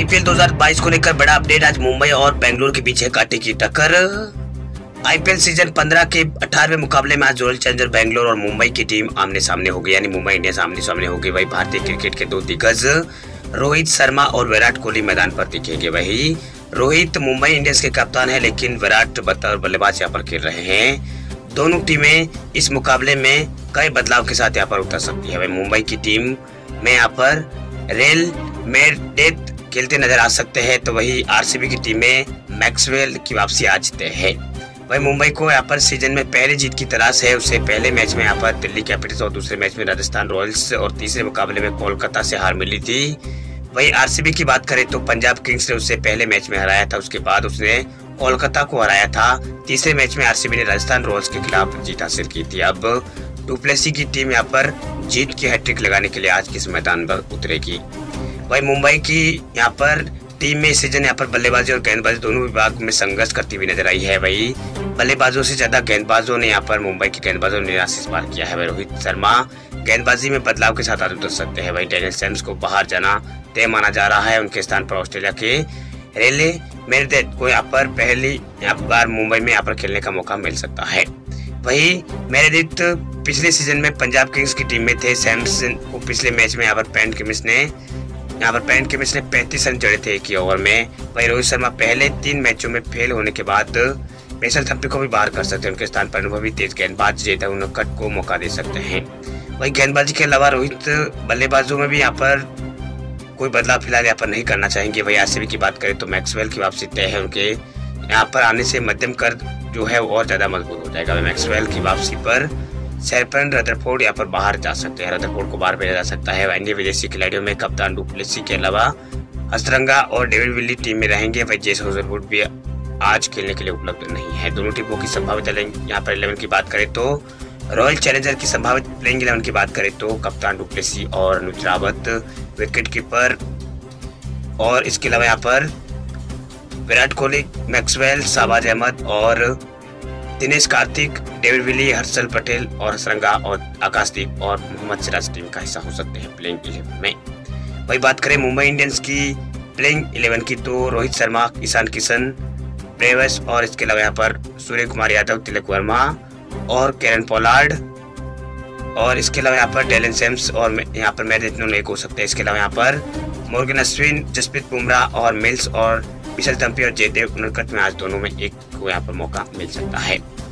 IPL 2022 को लेकर बड़ा अपडेट। आज मुंबई और बेंगलुरु के बीच है कांटे की टक्कर। आईपीएल सीजन 15 के 18वें मुकाबले में आज रॉयल चैलेंजर बेंगलुरु और मुंबई की टीम आमने सामने हो गई, यानी मुंबई इंडियंस आमने सामने हो गई। वही भारतीय क्रिकेट के दो दिग्गज रोहित शर्मा और विराट कोहली मैदान पर दिखेंगे। वही रोहित मुंबई इंडियंस के कप्तान है, लेकिन विराट बतौर बल्लेबाज यहाँ पर खेल रहे हैं। दोनों टीमें इस मुकाबले में कई बदलाव के साथ यहाँ पर उतर सकती है। वही मुंबई की टीम में यहाँ पर रेल मेरडेथ खेलते नजर आ सकते हैं, तो वही आरसीबी की टीम में मैक्सवेल की वापसी आज तय है। वही मुंबई को यहाँ पर सीजन में पहली जीत की तलाश है। उससे पहले मैच में यहाँ पर दिल्ली कैपिटल्स और दूसरे मैच में राजस्थान रॉयल्स और तीसरे मुकाबले में कोलकाता से हार मिली थी। वही आरसीबी की बात करें तो पंजाब किंग्स ने उससे पहले मैच में हराया था, उसके बाद उसने कोलकाता को हराया था। तीसरे मैच में आरसीबी ने राजस्थान रॉयल्स के खिलाफ जीत हासिल की थी। अब डुप्लेसी की टीम यहाँ पर जीत की हैट्रिक लगाने के लिए आज किस मैदान पर उतरेगी। वही मुंबई की यहाँ पर टीम में इस सीजन यहाँ पर बल्लेबाजी और गेंदबाजी दोनों विभाग में संघर्ष करती हुई नजर आई है। वही बल्लेबाजों से ज्यादा गेंदबाजों ने यहाँ पर मुंबई के गेंदबाजों ने निराश इस बार किया है। वही रोहित शर्मा गेंदबाजी में बदलाव के साथ आगे उतर सकते हैं। वही डेनियल सैम्स को बाहर जाना तय माना जा रहा है। उनके स्थान पर ऑस्ट्रेलिया के रेले मेरडेथ को यहाँ पर पहली बार मुंबई में यहाँ पर खेलने का मौका मिल सकता है। वही मेरेडिथ पिछले सीजन में पंजाब किंग्स की टीम में थे। सैम्स को पिछले मैच में यहाँ पर पैट कमिंस ने 35 रन जड़े थे एक ही ओवर में। वही रोहित शर्मा पहले 3 मैचों में फेल होने के बाद मेसल थम्पी को भी बाहर कर सकते हैं। उनके स्थान पर अनुभवी तेज गेंदबाज जेता उनकट को मौका दे सकते हैं। वही गेंदबाजी के अलावा रोहित बल्लेबाजों में भी यहाँ पर कोई बदलाव फिलहाल यहाँ पर नहीं करना चाहेंगे। वही आरसीबी की बात करें तो मैक्सवेल की वापसी तय है। उनके यहाँ पर आने से मध्यम कर जो है वो और ज्यादा मजबूत हो जाएगा। मैक्सवेल की वापसी पर सैरपन रदरफोर्ड यहाँ पर बाहर जा सकते हैं। रदरफोर्ड को बाहर भेजा जा सकता है। अन्य विदेशी खिलाड़ियों में कप्तान डुप्लेसी के अलावा हसरंगा और डेविड विली टीम में रहेंगे। वही जेस हेजलवुड भी आज खेलने के लिए उपलब्ध नहीं है। दोनों टीमों की संभावित यहाँ पर 11 की बात करें तो रॉयल चैलेंजर की संभावित प्लेइंग 11 की बात करें तो कप्तान डुप्लेसी और अनुज रावत, विकेट कीपर और इसके अलावा यहाँ पर विराट कोहली, मैक्सवेल, शाहबाज अहमद और दिनेश कार्तिक, डेविड विली, हर्षल पटेल और हसरंगा और आकाशदीप और मोहम्मद सिराज टीम का हिस्सा हो सकते हैं प्लेइंग 11 में। वही बात करें मुंबई इंडियंस की प्लेइंग 11 की तो रोहित शर्मा, ईशान किशन, ब्रेवस और इसके अलावा यहाँ पर सूर्य कुमार यादव, तिलक वर्मा और केरन पोलार्ड और इसके अलावा यहाँ पर डेलन सैम्स और यहाँ पर मेरेडिथ एक हो सकते हैं। इसके अलावा यहाँ पर मोर्गन अश्विन, जसप्रीत बुमराह और मिल्स और मिशेल थम्पी और जयदेव उनकट में आज दोनों में एक को यहाँ पर मौका मिल सकता है।